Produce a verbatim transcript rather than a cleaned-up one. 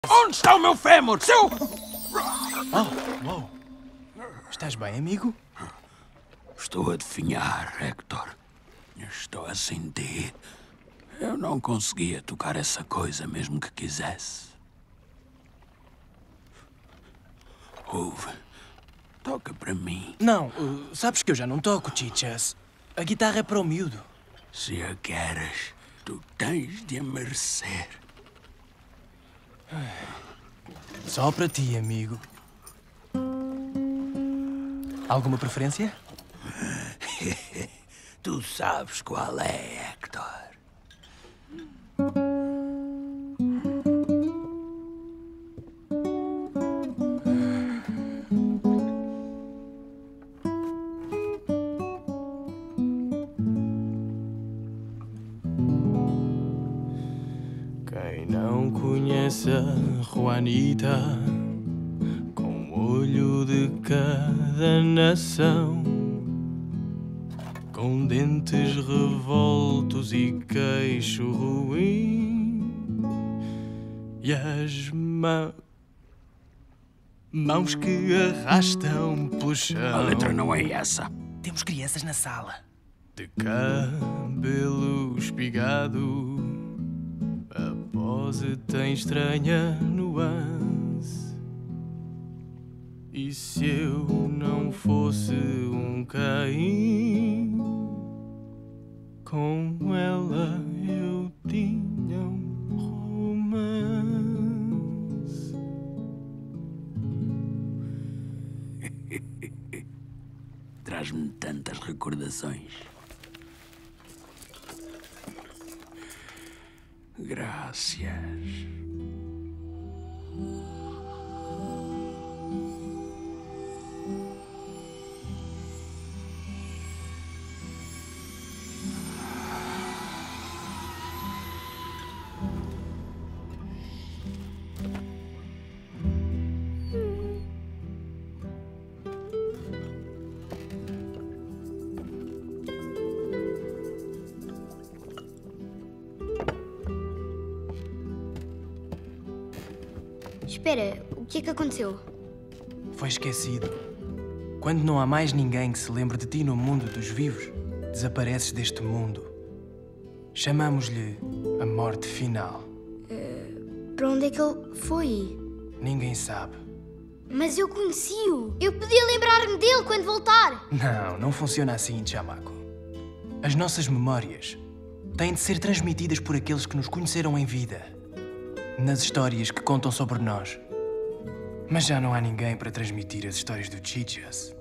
Onde está o meu fémur? Seu... Oh, uou. Estás bem, amigo? Estou a definhar, Hector. Estou a sentir. Eu não conseguia tocar essa coisa mesmo que quisesse. Ouve. Toca para mim. Não, uh, sabes que eu já não toco, Chichas. A guitarra é para o miúdo. Se a queres, tu tens de a merecer. Só para ti, amigo. Alguma preferência? Tu sabes qual é, Hector. Quem não conhece a Juanita, com o olho de cada nação, com dentes revoltos e queixo ruim, e as mãos, mãos que arrastam pelo chão. A letra não é essa. Temos crianças na sala. De cabelo espigado, a pose tem estranha nuance. E se eu não fosse um Caim, com ela eu tinha um romance. Traz-me tantas recordações. Graças. Espera, o que é que aconteceu? Foi esquecido. Quando não há mais ninguém que se lembre de ti no mundo dos vivos, desapareces deste mundo. Chamamos-lhe a morte final. Uh, para onde é que ele foi? Ninguém sabe. Mas eu conheci-o. Eu podia lembrar-me dele quando voltar. Não, não funciona assim, Chamaco. As nossas memórias têm de ser transmitidas por aqueles que nos conheceram em vida, nas histórias que contam sobre nós. Mas já não há ninguém para transmitir as histórias do Chichas.